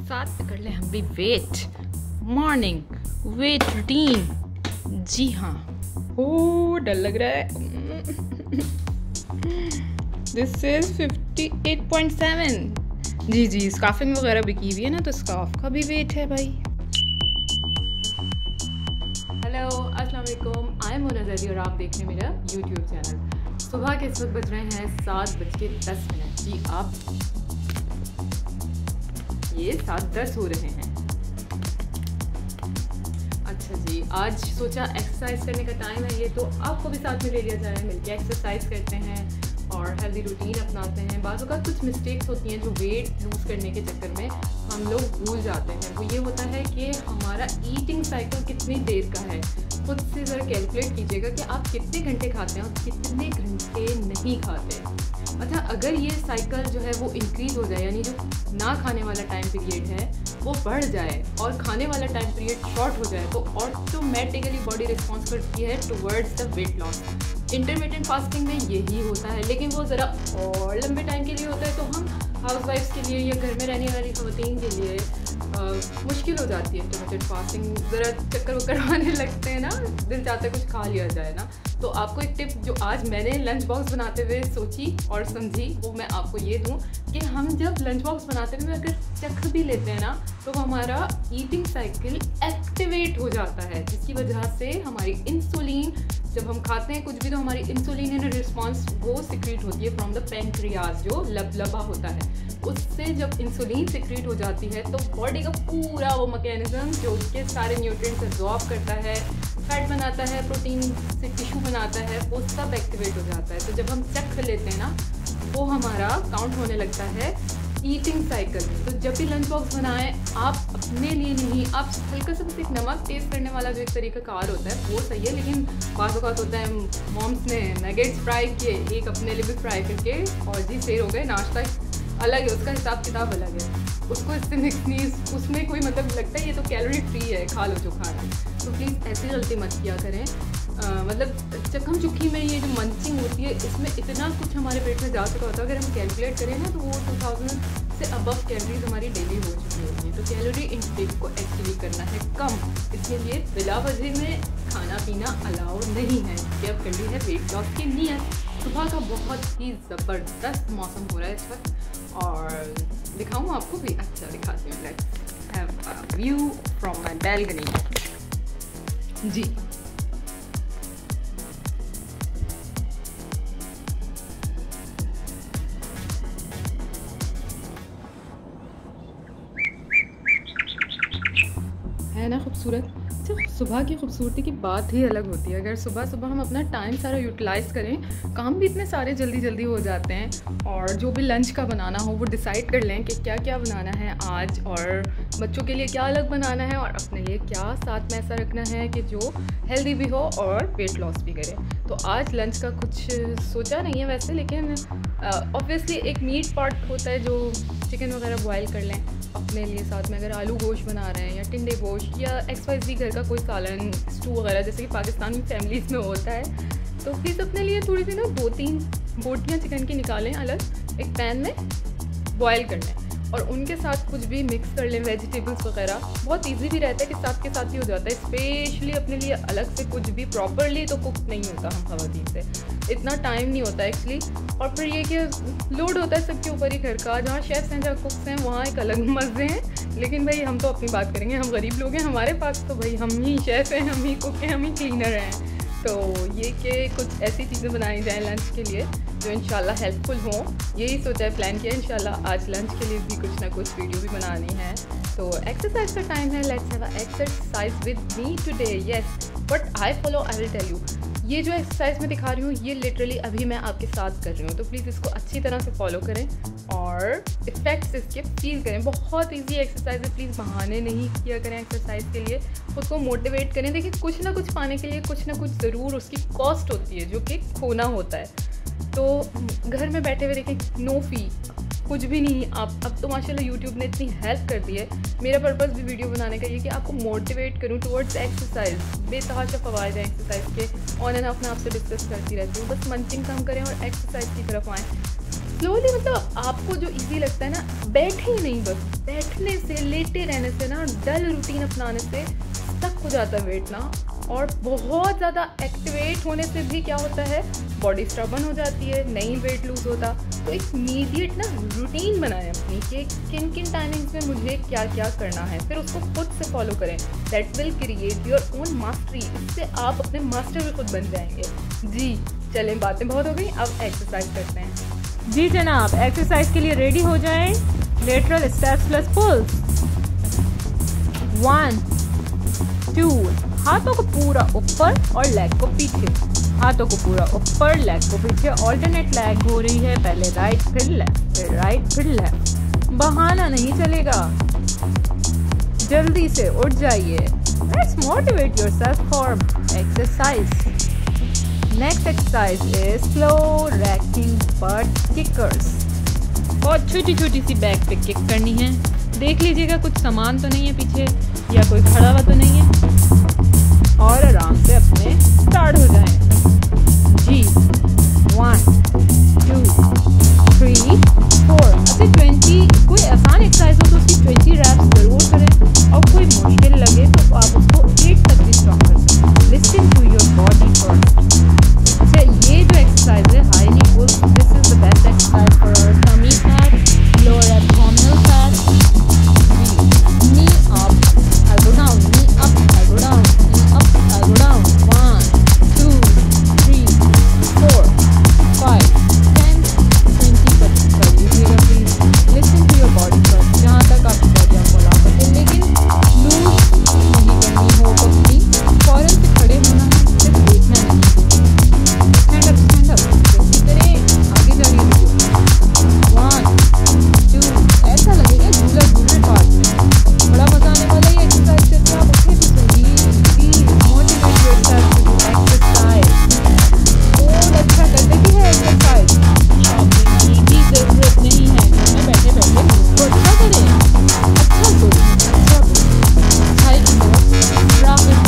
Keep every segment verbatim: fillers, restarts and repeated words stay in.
साथ में कर ले हम भी वेट मॉर्निंग वेट रूटीन। जी हाँ, ओ डर लग रहा है। This is fifty eight point seven. जी जी, स्कार्फिंग वगैरह भी की हुई है ना, तो स्कार्फ का भी वेट है भाई। हेलो अस्सलाम वालेकुम, आई एम मोना जैदी और आप देख रहे हैं मेरा यूट्यूब चैनल। सुबह के इस वक्त बज रहे हैं सात बज के दस मिनट। जी आप ये सात दस हो रहे हैं। अच्छा जी, आज सोचा एक्सरसाइज करने का टाइम है ये, तो आपको भी साथ में ले लिया जाए, मिलके एक्सरसाइज करते हैं और हेल्दी रूटीन अपनाते हैं। बाज़ औक़ात कुछ मिस्टेक्स होती हैं जो वेट लूज़ करने के चक्कर में हम लोग भूल जाते हैं। वो ये होता है कि हमारा ईटिंग साइकिल कितनी देर का है। खुद से ज़रा कैलकुलेट कीजिएगा कि आप कितने घंटे खाते हैं और कितने घंटे नहीं खाते हैं। अच्छा, अगर ये साइकिल जो है वो इंक्रीज़ हो जाए, यानी जो ना खाने वाला टाइम पीरियड है वो बढ़ जाए और खाने वाला टाइम पीरियड शॉर्ट हो जाए, तो ऑटोमेटिकली बॉडी रिस्पॉन्स करती है towards the weight loss. Intermittent fasting में यही होता है, लेकिन वो ज़रा और लंबे टाइम के लिए होता है, तो हम हाउसवाइफ्स के लिए या घर में रहने वाली ख़वातीन के लिए आ, मुश्किल हो जाती है इंटरमिटेंट फास्टिंग। ज़रा चक्कर वक्कर आने लगते हैं ना, दिल चाहता है कुछ खा लिया जाए ना। तो आपको एक टिप जो आज मैंने लंच बॉक्स बनाते हुए सोची और समझी, वो मैं आपको ये दूँ कि हम जब लंच बॉक्स बनाते हुए अगर चख भी लेते हैं ना, तो हमारा ईटिंग साइकिल एक्टिवेट हो जाता है, जिसकी वजह से हमारी इंसुलिन, जब हम खाते हैं कुछ भी तो हमारी इंसुलिन इन रिस्पॉन्स वो सिक्रीट होती है फ्रॉम द पैंक्रियाज, जो लबलबा होता है। उससे जब इंसुलिन सिक्रीट हो जाती है तो बॉडी का पूरा वो मैकेनिज्म जो उसके सारे न्यूट्रिएंट्स एब्जॉर्ब करता है, फैट बनाता है, प्रोटीन से टिश्यू बनाता है, वो सब एक्टिवेट हो जाता है। तो जब हम चख लेते हैं ना, वो हमारा काउंट होने लगता है ईटिंग साइकिल। तो जब भी लंच बॉक्स बनाएं, आप अपने लिए नहीं, आप हल्का सा बस एक नमक टेस्ट करने वाला जो एक तरीका कार होता है वो सही है, लेकिन बाज़ औक़ात होता है मॉम्स ने नगेट्स फ्राई किए, एक अपने लिए भी फ्राई करके और जी शेर हो गए। नाश्ता अलग है, उसका हिसाब किताब अलग है, उसको इससे मिक्स नहीं, उसमें कोई मतलब लगता है ये तो कैलोरी फ्री है, खा लो जो खाना है। तो प्लीज़ ऐसी गलती मत किया करें। आ, मतलब चकम चुक्की में ये जो मंचिंग होती है, इसमें इतना कुछ हमारे पेट में जा चुका होता है, अगर हम कैलकुलेट करें ना तो वो टू थाउजेंड से अबव कैलोरीज हमारी डेली हो चुकी होती है। तो कैलोरी इनटेक को एक्चुअली करना है कम, इसके लिए बिला वजह में खाना पीना अलाउ नहीं है कि अब कर ली है वेट लॉस की नीयत। सुबह का बहुत ही ज़बरदस्त मौसम हो रहा है इस वक्त, और दिखाऊँ आपको भी, अच्छा दिखाती हूँ। Let's have a view from my balcony. जी है ना खूबसूरत। अच्छा, सुबह की खूबसूरती की बात ही अलग होती है। अगर सुबह सुबह हम अपना टाइम सारा यूटिलाइज़ करें, काम भी इतने सारे जल्दी जल्दी हो जाते हैं, और जो भी लंच का बनाना हो वो डिसाइड कर लें कि क्या क्या बनाना है आज, और बच्चों के लिए क्या अलग बनाना है, और अपने लिए क्या साथ में ऐसा रखना है कि जो हेल्दी भी हो और वेट लॉस भी करे। तो आज लंच का कुछ सोचा नहीं है वैसे, लेकिन ऑब्वियसली एक मीट पार्ट होता है, जो चिकन वगैरह बॉयल कर लें अपने लिए, साथ में अगर आलू गोश्त बना रहे हैं या टिंडे गोश्त या एक्स वाई ज़ेड घर का कोई सालन स्टू वगैरह, जैसे कि पाकिस्तानी फैमिलीज़ में होता है, तो प्लीज़ अपने लिए थोड़ी सी ना दो तीन बोटियाँ चिकन की निकालें, अलग एक पैन में बॉयल कर लें और उनके साथ कुछ भी मिक्स कर लें, वेजिटेबल्स वगैरह। बहुत इजी भी रहता है कि साथ के साथ ही हो जाता है, स्पेशली अपने लिए अलग से कुछ भी प्रॉपरली तो कुक नहीं होता हम ख़वातीन से, इतना टाइम नहीं होता एक्चुअली। और फिर ये कि लोड होता है सबके ऊपर ही घर का, जहाँ शेफ़्स हैं जहाँ कुक्स हैं वहाँ एक अलग मज़े हैं, लेकिन भाई हम तो अपनी बात करेंगे, हम गरीब लोग हैं, हमारे पास तो भाई हम ही शेफ़ हैं, हम ही कुक हैं, हम ही क्लीनर हैं। तो ये कि कुछ ऐसी चीज़ें बनाई जाएँ लंच के लिए जो इंशाल्लाह हेल्पफुल हों, यही सोचा है, प्लान किया इंशाल्लाह आज लंच के लिए भी कुछ ना कुछ वीडियो भी बनानी है। तो एक्सरसाइज का टाइम है, let's have a exercise with me today. Yes, what I follow I will tell you. ये जो एक्सरसाइज मैं दिखा रही हूँ ये लिटरली अभी मैं आपके साथ कर रही हूँ, तो प्लीज़ इसको अच्छी तरह से फॉलो करें और इफ़ेक्ट्स इसके फील करें। बहुत इजी एक्सरसाइज है, प्लीज़ बहाने नहीं किया करें एक्सरसाइज के लिए, खुद को मोटिवेट करें। देखिए, कुछ ना कुछ पाने के लिए कुछ ना कुछ ज़रूर उसकी कॉस्ट होती है, जो कि खोना होता है। तो घर में बैठे हुए देखें, नो फी, कुछ भी नहीं। आप अब तो माशाल्लाह यूट्यूब ने इतनी हेल्प कर दी है। मेरा पर्पस भी वीडियो बनाने का ये कि आपको मोटिवेट करूँ टुवर्ड्स एक्सरसाइज। बेतहाशा फ़वाइद हैं एक्सरसाइज के, ऑन एंड ऑफ मैं आपसे डिस्कस करती रहती हूँ। बस मंचिंग कम करें और एक्सरसाइज की तरफ आएँ। स्लोली मतलब आपको जो इजी लगता है ना, बैठे ही नहीं, बस बैठने से, लेटे रहने से ना, डल रूटीन अपनाने से स्टक हो जाता है वेट ना। और बहुत ज़्यादा एक्टिवेट होने से भी क्या होता है, बॉडी स्टबर्न हो जाती है, नहीं वेट लूज होता। तो एक इमीडिएट ना रूटीन बनाएं अपनी कि किन किन टाइमिंग्स में मुझे क्या क्या करना है, फिर उसको खुद से फॉलो करें। That will create your own mastery. इससे आप अपने मास्टर भी खुद बन जाएंगे। जी चलें, बातें बहुत हो गई, अब एक्सरसाइज करते हैं। जी जनाब, एक्सरसाइज के लिए रेडी हो जाएं। Lateral steps plus pulls. One two, हाथों को पूरा ऊपर और लेग को पीछे, हाथों को पूरा ऊपर, लेग को पीछे। ऑल्टरनेट लेग हो रही है, पहले राइट फिर लेफ्ट, फिर राइट फिर लेफ्ट। बहाना नहीं चलेगा, जल्दी से उठ जाइए। Let's motivate yourself for exercise. Next exercise is slow racking but kickers. बहुत छोटी छोटी सी बैक पे किक करनी है। देख लीजिएगा कुछ सामान तो नहीं है पीछे, या कोई खड़ा हुआ तो नहीं है, और आराम से अपने स्टार्ट हो जाएं। जी वन टू थ्री फोर। अच्छा ट्वेंटी, कोई आसान एक्सरसाइज हो तो उसकी ट्वेंटी रैप्स जरूर करें, और कोई मुश्किल लगे तो आप उसको एट तक भी स्टॉप कर सकते हैं। Listen to your body first. अच्छा ये जो एक्सरसाइज है highly pull, this is the best exercise for tummy fat, lower abdominal fat. Knee up, I go down, knee up, I go down, knee up, I go down. One, two, three, four, five, ten, twenty. पर कर लीजिएगा please. Listen to your body first, जहाँ तक आपकी body आपको allow करते हैं, लेकिन लूज नहीं करनी हो कभी। फौरन से खड़े होना है, सिर्फ देखना नहीं। स्टैंड अप, स्टैंड अप, जल्दी करें, आगे जाइए। वन टू, ऐसा लगेगा झूला झूलने पास में। बड़ा मजा आने वाला है ये एक्सरसाइज करके। आप उठे भी सही, please motivate yourself to do exercise. बहुत अच्छा करते भी है एक्सरसाइज, शॉपिंग की भी जरूरत नहीं है। घर में बैठे बैठे तो अच्छा करें, अच्छा सोचें, अच्छा बोलें, हाइट लो, राहत।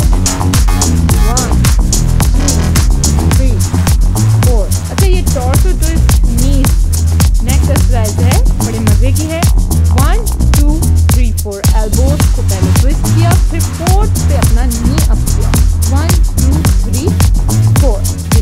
One two three four. अच्छा ये torso twist knees next exercise है, बड़े मजे की है। One two three four, elbows को पहले ट्विस्ट किया, फिर फोर्थ पे अपना नी अप किया। One two three four,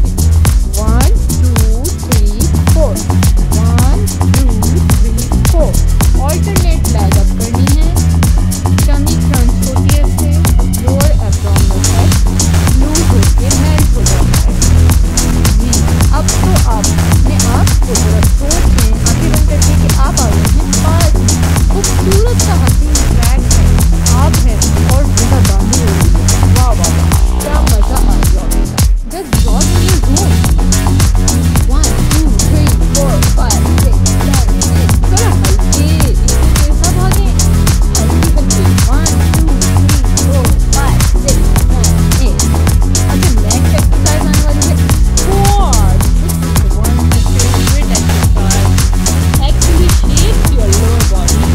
one two three four, one two three four. Alternate leg up करनी है। टमी क्रंच होती है इससे, लोअर एब्डोमिनल फैट लूज होकर मेल्ट हो जाता है। जी अब तो आप अपने आप को जरा सोचें, आंखें बंद करके कि आप आ गए हैं पार्क में। खूबसूरत सा हसीन ट्रैक है, आप हैं और जगह बांधी हो रही है। वाह वाह वाह, क्या मजा आ गया। Just join in room. One two three four five six seven eight. जरा हल्के, इसके सब आगे हल्की हल्की। One two three four five six seven eight. अच्छा नेक्स्ट एक्सरसाइज आने वाली है squat. This is one of my favourite exercise. Actually shapes your lower body,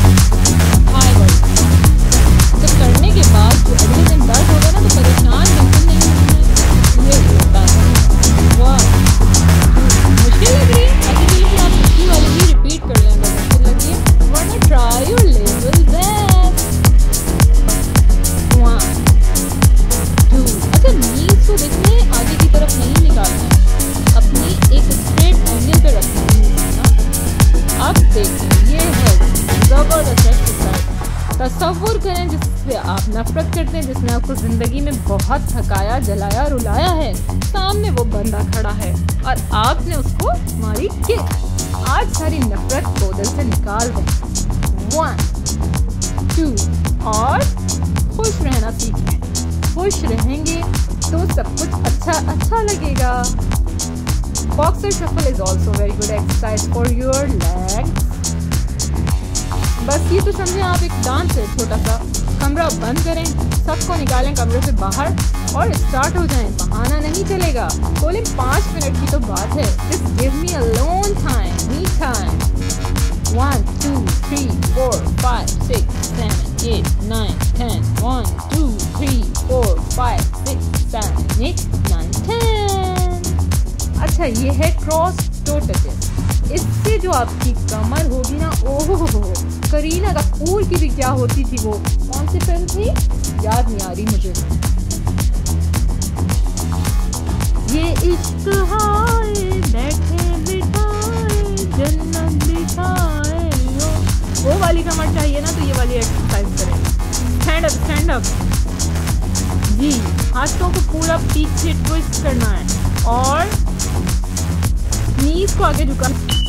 high body. तो करने के बाद जो अगले दिन दर्द होगा ना, तो परेशान बिल्कुल नहीं होना है। ये होता है वाह, मुश्किल लग रही है, अभी भी आप मुश्किल वाली ही रिपीट कर लें अगर मुश्किल लगी है, वरना try your level best. One two. अच्छा नीज को देखने आगे की तरफ नहीं निकालना है, अपनी एक स्ट्रेट एंगल पे रखना है। अब देखें, ये है जबरदस्त एक्सरसाइज। तसव्वुर करें जिससे आप नफरत करते हैं, जिसने आपको जिंदगी में बहुत थकाया, जलाया, रुलाया है। सामने वो बंदा खड़ा है और आपने उसको मारी किक। आज सारी नफरत को दिल से निकाल दें। वन टू, और खुश रहना सीखें। खुश रहेंगे तो सब कुछ अच्छा अच्छा लगेगा। Boxer shuffle is also very good exercise for your legs. बस ये तो समझें आप एक डांस है छोटा सा। कमरा बंद करें, सबको निकालें कमरे से बाहर और स्टार्ट हो जाएं। बहाना नहीं चलेगा। बोले पाँच मिनट की तो बात है। Just give me a lone time, me time. One two three four five six seven eight nine ten. One two three four five six seven eight nine ten. अच्छा ये है क्रॉस टो टचेस। इससे जो आपकी कमर होगी ना, ओहो हो, करीना कपूर की भी क्या होती थी वो, कौन सी फिल्म थी याद नहीं आ रही मुझे। ये इश्क हाय बैठे बिठाए जन्नत दिखाए, वो वाली कमर चाहिए ना तो ये वाली एक्सरसाइज करें। स्टैंड अप स्टैंड अप जी, हाथों को पूरा पीछे ट्विस्ट करना है और नीज को आगे झुकाना।